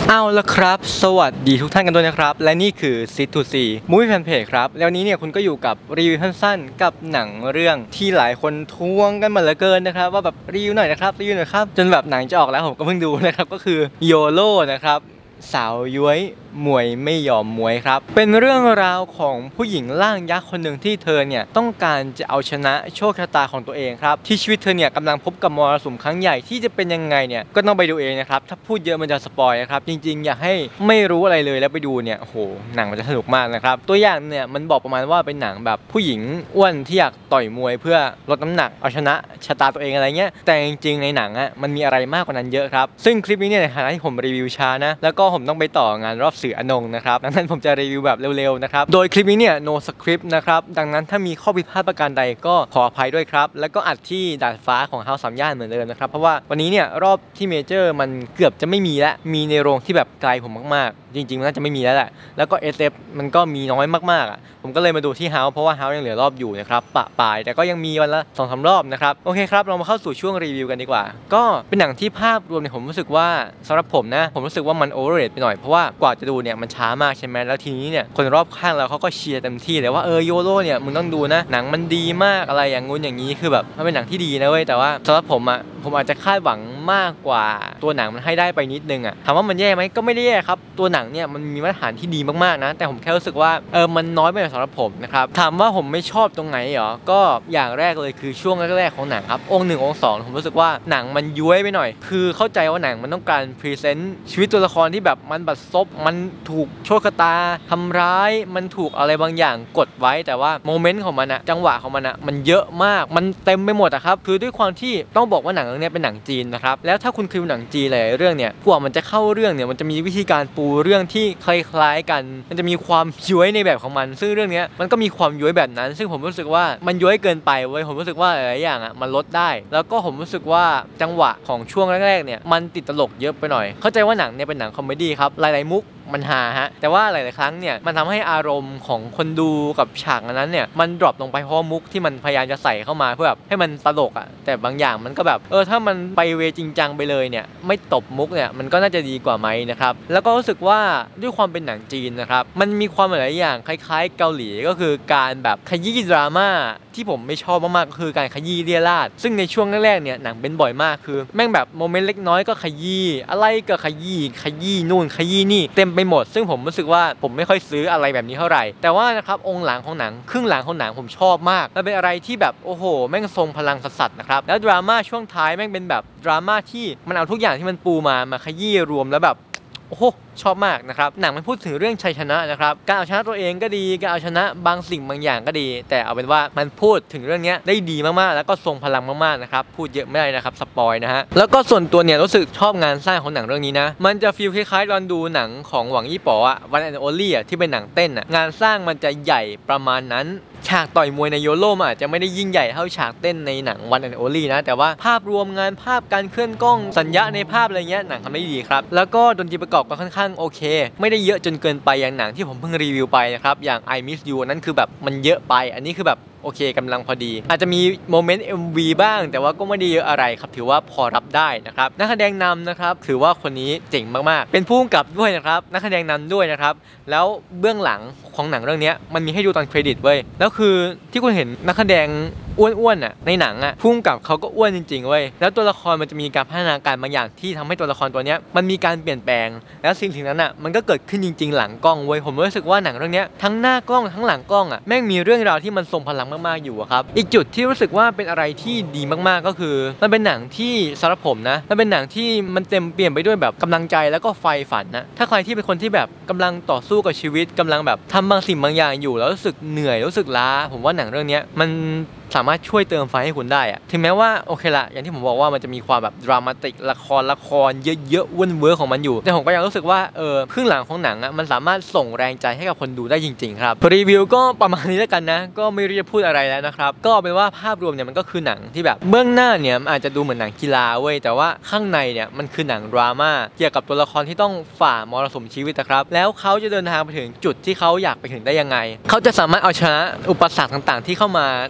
เอาละครับสวัสดีทุกท่านกันด้วยนะครับและนี่คือ C2C Movie Fan Page ครับแล้วนี้เนี่ยคุณก็อยู่กับรีวิวสั้นๆกับหนังเรื่องที่หลายคนทวงกันมาเหลือเกินนะครับว่าแบบรีวิวหน่อยนะครับรีวิวหน่อยครับจนแบบหนังจะออกแล้วผมก็เพิ่งดูนะครับก็คือโยโร่นะครับสาวย้วยมวยไม่ยอมมวยครับเป็นเรื่องราวของผู้หญิงร่างยักษ์คนหนึ่งที่เธอเนี่ยต้องการจะเอาชนะโชคชะตาของตัวเองครับที่ชีวิตเธอเนี่ยกำลังพบกับมรสุมครั้งใหญ่ที่จะเป็นยังไงเนี่ยก็ต้องไปดูเองนะครับถ้าพูดเยอะมันจะสปอยนะครับจริงๆอยากให้ไม่รู้อะไรเลยแล้วไปดูเนี่ยโอ้โหหนังมันจะสนุกมากนะครับตัวอย่างเนี่ยมันบอกประมาณว่าเป็นหนังแบบผู้หญิงอ้วนที่อยากต่อยมวยเพื่อลดน้ำหนักเอาชนะชะตาตัวเองอะไรเงี้ยแต่จริงๆในหนังอ่ะมันมีอะไรมากกว่านั้นเยอะครับซึ่งคลิปนี้เนี่ยในฐานะที่ผมรีวิวช้านะแล้วก็ผมต้องไปต่องานรอบสื่ออนงนะครับดังนั้นผมจะรีวิวแบบเร็วๆนะครับโดยคลิปนี้เนี่ย no script นะครับดังนั้นถ้ามีข้อผิดพลาดประการใดก็ขออภัยด้วยครับแล้วก็อัดที่ดาดฟ้าของเฮาส์3 ย่านเหมือนเดิมนะครับเพราะว่าวันนี้เนี่ยรอบที่เมเจอร์มันเกือบจะไม่มีแล้วมีในโรงที่แบบไกลผมมากๆจริงๆมันน่าจะไม่มีแล้วแหละแล้วก็ SF มันก็มีน้อยมากๆผมก็เลยมาดูที่เฮาส์เพราะว่าเฮาส์ยังเหลือรอบอยู่นะครับปะปายแต่ก็ยังมีวันละ 2-3 รอบนะครับโอเคครับเรามาเข้าสู่ช่วงรีวิวกันดีกว่าก็เป็นหนังที่ภาพรวมเนี่ยผมรู้สึกว่าสำหรับผมนะผมรู้สึกว่ามันโอเวอร์เรทไปหน่อยเพราะว่ากว่าจะดูเนี่ยมันช้ามากใช่ไหมแล้วทีนี้เนี่ยคนรอบข้างเราเขาก็เชียร์เต็มที่เลยว่าโยโร่เนี่ยมึงต้องดูนะหนังมันดีมากอะไรอย่างงู้นอย่างนี้คือแบบมันเป็นหนังที่ดีนะเว้ยแต่ว่าสำหรับผมอาจจะคาดหวังมากกว่าตัวหนังมันให้ได้ไปนิดนึงถามว่ามันแย่ไหมก็ไม่ได้แย่ครับตัวหนังเนี่ยมันมีมาตรฐานที่ดีมากๆนะแต่ผมแค่รู้สึกว่ามันน้อยไปสำหรับผมนะครับถามว่าผมไม่ชอบตรงไหนเหรอก็อย่างแรกเลยคือช่วงแรกๆของหนังครับองค์1องค์2ผมรู้สึกว่าหนังมันย้วยไปหน่อยคือเข้าใจว่าหนังมันต้องการพรีเซนต์ชีวิตตัวละครที่แบบมันบัดซบมันถูกโชคชะตาทำร้ายมันถูกอะไรบางอย่างกดไว้แต่ว่าโมเมนต์ของมันจังหวะของมันมันเยอะมากมันเต็มไปหมดครับคือด้วยความที่ต้องบอกว่าหนังเรื่องนี้เป็นหนังจีนนะครับแล้วถ้าคุณคือหนังจีนหลายเรื่องเนี่ยกว่ามันจะเข้าเรื่องเนี่ยมันจะมีวิธีการปูเรื่องที่คล้ายๆกันมันจะมีความย้วยในแบบของมันซึ่งเรื่องนี้มันก็มีความย้วยแบบนั้นซึ่งผมรู้สึกว่ามันย้วยเกินไปเว้ยผมรู้สึกว่าหลายอย่างมันลดได้แล้วก็ผมรู้สึกว่าจังหวะของช่วงแรกๆเนี่ยมันติดตลกเยอะไปหน่อยเข้าใจว่าหนังเนี่ยเป็นหนังคอมเมดี้ครับหลายๆมุกมันฮาแต่ว่าหลายๆครั้งเนี่ยมันทำให้อารมณ์ของคนดูกับฉากนั้นเนี่ยมันดรอปลงไปเพราะมุกที่มันพยายามจะใส่เข้ามาเพื่อแบบให้มันตลกแต่บางอย่างมันก็แบบถ้ามันไปเวจริงจังไปเลยเนี่ยไม่ตบมุกเนี่ยมันก็น่าจะดีกว่าไหมนะครับแล้วก็รู้สึกว่าด้วยความเป็นหนังจีนนะครับมันมีความหลายอย่างคล้ายๆเกาหลีก็คือการแบบขยี้ดราม่าที่ผมไม่ชอบมากๆก็คือการขยี้เลี่ยราดซึ่งในช่วงแรกๆเนี่ยหนังเป็นบ่อยมากคือแม่งแบบโมเมนต์เล็กน้อยก็ขยี้อะไรก็ขยี้นู่นขยี้นี่เต็มไปหมดซึ่งผมรู้สึกว่าผมไม่ค่อยซื้ออะไรแบบนี้เท่าไหร่แต่ว่านะครับองค์หลังของหนังครึ่งหลังของหนังผมชอบมากมันเป็นอะไรที่แบบโอ้โหแม่งทรงพลังสัสๆนะครับแล้วดราม่าช่วงท้ายแม่งเป็นแบบดราม่าที่มันเอาทุกอย่างที่มันปูมาขยี้รวมแล้วแบบโอ้โหชอบมากนะครับหนังมันพูดถึงเรื่องชัยชนะนะครับการเอาชนะตัวเองก็ดีการเอาชนะบางสิ่งบางอย่างก็ดีแต่เอาเป็นว่ามันพูดถึงเรื่องนี้ได้ดีมากๆแล้วก็ทรงพลังมากๆนะครับพูดเยอะไม่ได้นะครับสปอยนะฮะแล้วก็ส่วนตัวเนี่ยรู้สึกชอบงานสร้างของหนังเรื่องนี้นะมันจะฟีลคล้ายๆตอนดูหนังของหวังยี่ป๋อวันแอนด์โอลี่ที่เป็นหนังเต้นงานสร้างมันจะใหญ่ประมาณนั้นฉากต่อยมวยในโยโร่อาจจะไม่ได้ยิ่งใหญ่เท่าฉากเต้นในหนังวันแอนด์โอลี่นะแต่ว่าภาพรวมงานภาพการเคลื่อนกล้องสัญญาในภาพอะไรเงี้ยหนังทำได้ดีครับแล้วก็ดนตรีประกอบก็ค่อนข้างโอเคไม่ได้เยอะจนเกินไปอย่างหนังที่ผมเพิ่งรีวิวไปนะครับอย่าง I Miss You นั่นคือแบบมันเยอะไปอันนี้คือแบบโอเคกำลังพอดีอาจจะมีโมเมนต์ MV บ้างแต่ว่าก็ไม่ได้เยอะอะไรครับถือว่าพอรับได้นะครับนักแสดงนำนะครับถือว่าคนนี้เจ๋งมากๆเป็นผู้กำกับด้วยนะครับนักแสดงนำด้วยนะครับแล้วเบื้องหลังของหนังเรื่องนี้มันมีให้ดูตอนเครดิตเว้ยแล้วคือที่คุณเห็นนักแสดงอ้วนในหนังพุ่งกับเขาก็อ้วนจริงๆเว้ยแล้วตัวละครมันจะมีการพัฒนาการบางอย่างที่ทำให้ตัวละครตัวนี้มันมีการเปลี่ยนแปลงแล้วสิ่งนั้นมันก็เกิดขึ้นจริงๆหลังกล้องเว้ยผมรู้สึกว่าหนังเรื่องนี้ทั้งหน้ากล้องทั้งหลังกล้องแม่งมีเรื่องราวที่มันทรงพลังมากๆอยู่ครับอีกจุดที่รู้สึกว่าเป็นอะไรที่ดีมากๆก็คือมันเป็นหนังที่สำหรับผมนะมันเป็นหนังที่มันเต็มเปี่ยมไปด้วยแบบกำลังใจแล้วก็ไฟฝันนะถ้าใครที่เป็นคนที่แบบกำลังต่อสู้กับชีวิตกำลังแบบทำบางสิ่งบางอย่างอยู่แล้วรู้สึกเหนื่อยรู้สึกล้าผมว่าหนังเรื่องนี้มันสามารถช่วยเติมไฟให้คุณได้ถึงแม้ว่าโอเคละอย่างที่ผมบอกว่ามันจะมีความแบบดรามาติกละครเยอะๆวนเวอร์ของมันอยู่แต่ผมก็ยังรู้สึกว่าครึ่งหลังของหนังมันสามารถส่งแรงใจให้กับคนดูได้จริงๆครับรีวิวก็ประมาณนี้แล้วกันนะก็ไม่รู้จะพูดอะไรแล้วนะครับก็เป็นว่าภาพรวมเนี่ยมันก็คือหนังที่แบบเบื้องหน้าเนี่ยอาจจะดูเหมือนหนังกีฬาเว้ยแต่ว่าข้างในเนี่ยมันคือหนังดราม่าเกี่ยวกับตัวละครที่ต้องฝ่ามรสุมชีวิตนะครับแล้วเขาจะเดินทางไปถึงจุดที่เขาอยากไปถึงได้ยังไงเขาจะสามารถเอาชนะอุปสรรคต่างๆที่เข้ามาได้อย่างไร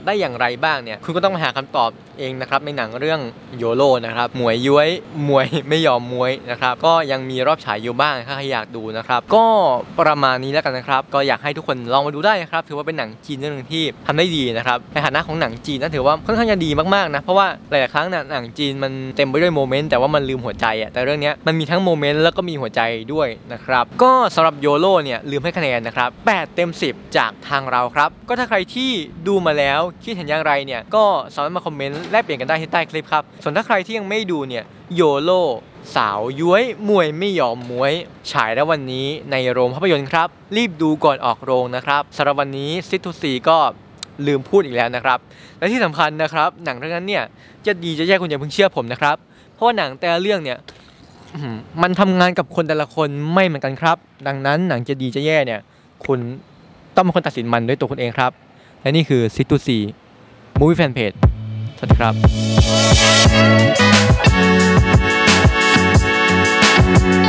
บ้างเนี่ยคุณก็ต้องมาหาคำตอบเองนะครับในหนังเรื่องโยโร่นะครับหมวยย้วยมวยไม่ยอมมวยนะครับก็ยังมีรอบฉายอยู่บ้างถ้าใครอยากดูนะครับก็ประมาณนี้แล้วกันนะครับก็อยากให้ทุกคนลองมาดูได้นะครับถือว่าเป็นหนังจีนเรื่องนึงที่ทำได้ดีนะครับในฐานะของหนังจีนนะถือว่าค่อนข้างจะดีมากๆนะเพราะว่าหลายๆครั้งหนังจีนมันเต็มไปด้วยโมเมนต์แต่ว่ามันลืมหัวใจอะแต่เรื่องนี้มันมีทั้งโมเมนต์แล้วก็มีหัวใจด้วยนะครับก็สำหรับโยโร่เนี่ยลืมให้คะแนนนะครับ8 เต็ม 10จากทางเราครับก็ถ้าใครที่ดูมาแล้วคิดเห็นอย่างไรเนี่ยก็สามารถมาคอมเมนต์แลกเปลี่ยนกันได้ที่ใต้คลิปครับส่วนถ้าใครที่ยังไม่ดูเนี่ยโยโร่สาวย้วยมวยไม่ยอมมวยฉายแล้ววันนี้ในโรงภาพยนตร์ครับรีบดูก่อนออกโรงนะครับสำหรับวันนี้ซิทูซีก็ลืมพูดอีกแล้วนะครับและที่สำคัญนะครับหนังเรื่องนั้นเนี่ยจะดีจะแย่คุณอย่าเพิ่งเชื่อผมนะครับเพราะว่าหนังแต่ละเรื่องเนี่ยมันทำงานกับคนแต่ละคนไม่เหมือนกันครับดังนั้นหนังจะดีจะแย่เนี่ยคุณต้องเป็นคนตัดสินมันด้วยตัวคุณเองครับและนี่คือซิทูซีมูวี่แฟนเพจสวัสดีครับ